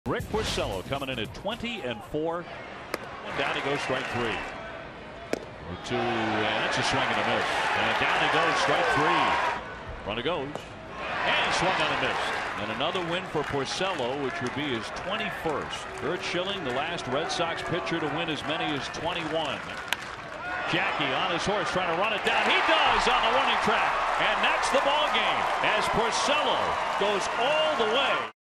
Rick Porcello coming in at 20-4. And down he goes, strike 3. 0-2, and that's a swing and a miss. And down he goes, strike 3. Runner goes. And he swung on a miss. And another win for Porcello, which would be his 21st. Kurt Schilling, the last Red Sox pitcher to win as many as 21. Jackie on his horse trying to run it down. He does on the warning track. And that's the ball game as Porcello goes all the way.